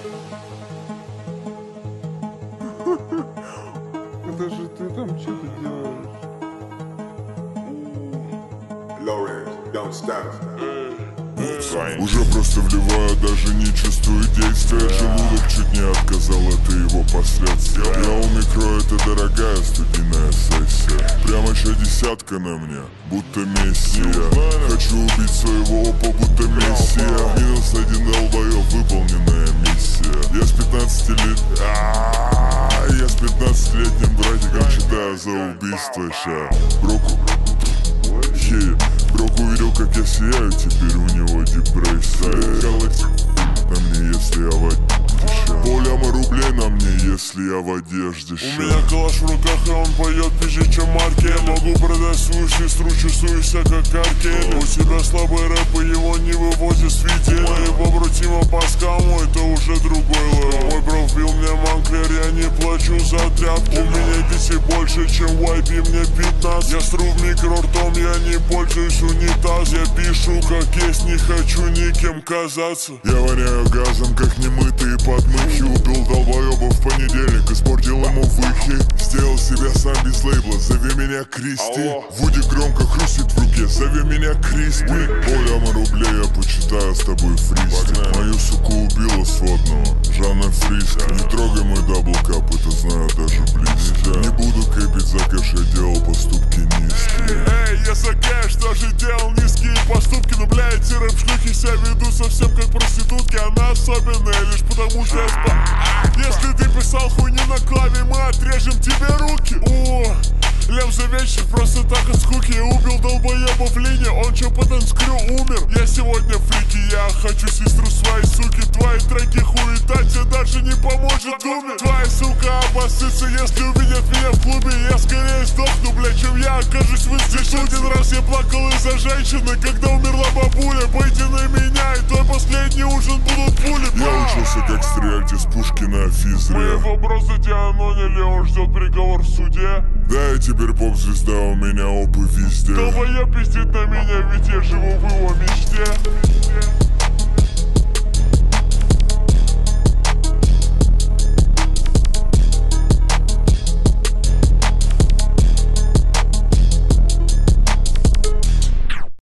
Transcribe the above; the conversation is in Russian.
Это же ты там что-то делаешь? Уже просто вливаю, даже не чувствую действия. Желудок чуть не отказал, это его последствия. Я у микро, это дорогая студийная сессия. Прямо еще десятка на мне, будто мессия. Хочу убить своего опа, будто мессия. Минус один долбоёб, выполненная миссия. Я с 15 лет... Я с 15-летним братиком читаю за убийство ща. Броку... Брок увидел, как я сияю, теперь у него депрессия. На мне, если я в одежде. Полляма рублей на мне, если я в одежде. У меня калаш в руках, и он поет пизже, чем Марки. Я могу продать свою сестру, чувствуешься как Аркель. У тебя слабый рэп, и его не вывозит с видео. Мои побратима по скаму, это уже другой левел. Мой бро вбил мне манклер, я не плачу за тряпки. У меня детей больше, чем YB, мне 15. Я сру в микро ртом, я не пользуюсь унитаз. Я пишу как есть, не хочу никем казаться. Я воняю газом, как немытые подмыхи. Убил долбоеба в понедельник, испортил ему выхи. Сделал себя сам без лейбла, зови меня Кристи. Вуди громко хрустит в руке, зови меня Кристи. Полляма рублей, я почитаю с тобой фристи. Мою суку убила сводного, Жанна Фриска. Не трогай мой даблкап, это знаю даже близко. Не буду кэпить за кэш, я делал поступки низкие. Эй, я за кэш тоже делал низкие поступки. Но бля, эти рэп-шлюхи себя ведут совсем как проститутки. Она особенная лишь потому, что я спал. Если ты писал хуйню на клаве, мы отрежем тебе руки. О, Лев Завечев просто так от скуки. Я убил долбоеба в линии, он чё по танцкрю умер. Я сегодня фрики, я хочу сестру своей суки. Твои треки хуета, тебе даже не поможет думе. Твоя сука обоссытся, если увидят меня в клубе. Я скорее сдохну, бля, чем я окажусь в институте. Один раз я плакал из-за женщины, когда умерла бабуля. Пойди на меня, и твой последний ужин будут пули. Я учился, как стрелять из пушки на физре. Моего бро задианонили, он ждет приговор в суде. Да, я теперь поп-звезда, у меня опы везде. Долбоеб пиздит на меня, ведь я живу в его мечте.